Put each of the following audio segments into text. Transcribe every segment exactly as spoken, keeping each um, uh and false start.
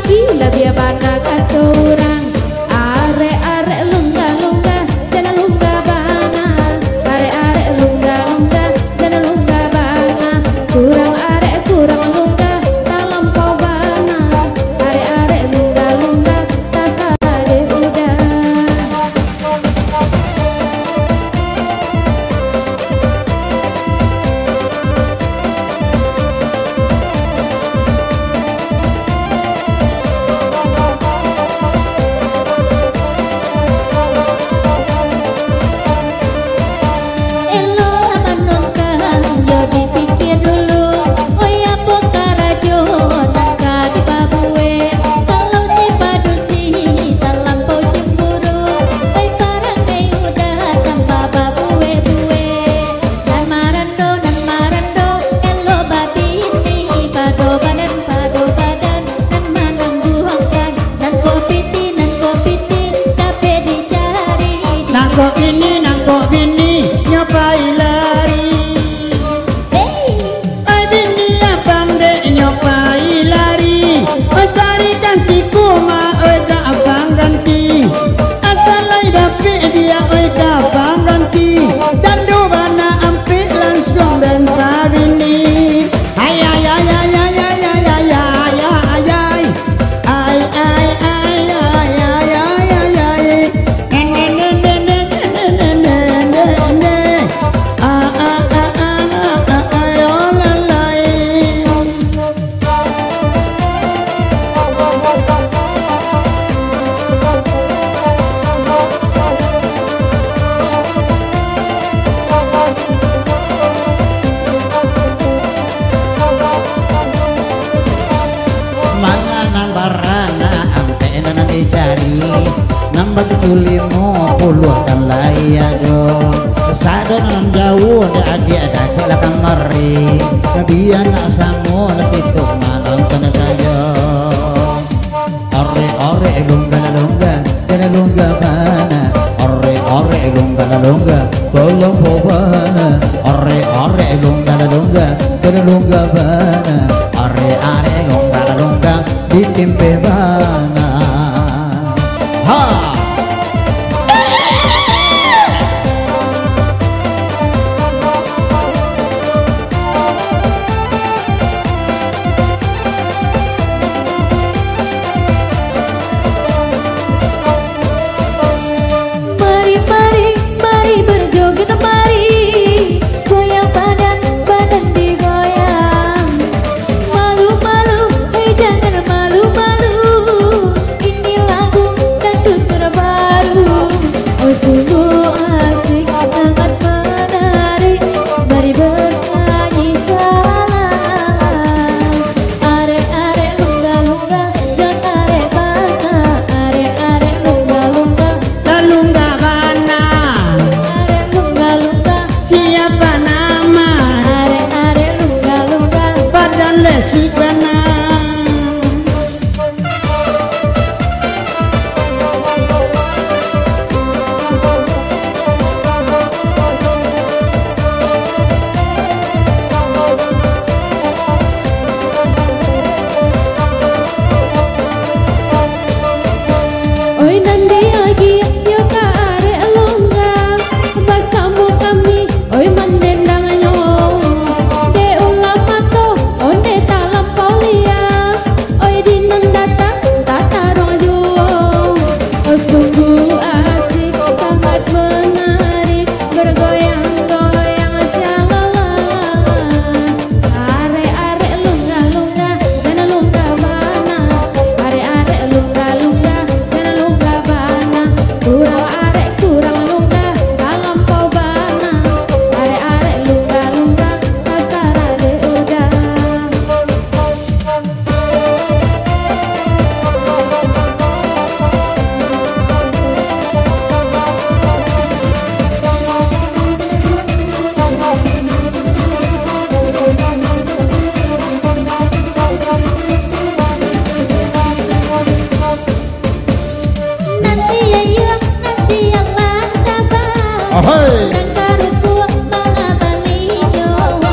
limo puluh kan layado sadon nan jauh de adi ada kala kamari kebian asamu itu manonton saja ore ore lungga lungga kena lungga bana ore ore lungga lungga bolong bobana ore ore lungga lungga kena lungga bana ore are lungga lungga ditimpe bana ha.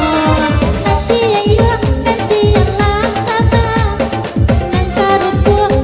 Hãy subscribe cho kênh Ghiền Mì Gõ để không bỏ lỡ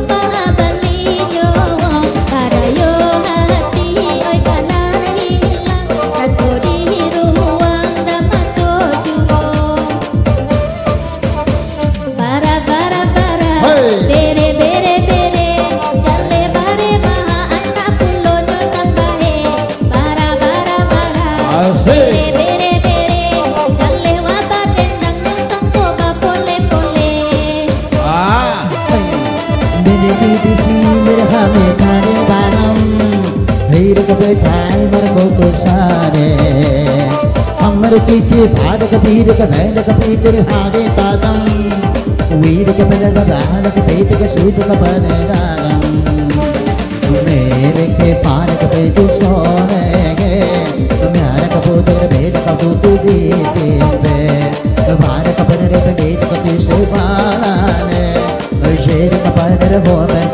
Bere bere bere jale bare maha anak pulo nyol tambahe bara bara bara. Bere bere bere jale wata dendang nyol sangko ba pole pole. Ah, mere didi si mere hame thare banam, heir ka बैठाए मर को तो सारे. हमर पीछे भाड़ का पीर का बैल का पीर हारे तादम, वीर के बल बगाल के पेट के सूत का बदरागम. मेरे के पार का पे तू सोने गे, म्यार का पुत्र भेद का तू तू दीते पे. भार का पर रे पे देत का तू से पाने, शेर का पर हो